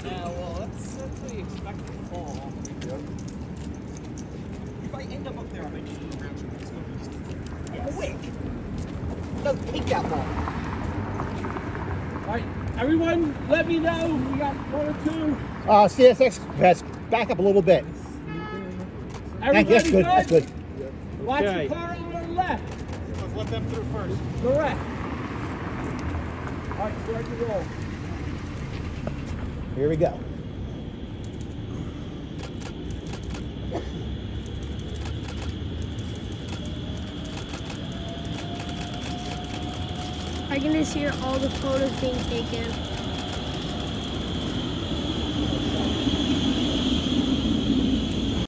Yeah, well, that's what you expect to fall. Yep. If I end up there, I might just turn around. It's going to be just quick. It doesn't take that long. Alright, everyone, let me know. We got 1 or 2. CSX vest, back up a little bit. Thank you. That's good. That's good. Watch Okay. the car on the left. Let's let them through first. Correct. Alright, start to roll. Here we go. I can just hear all the photos being taken.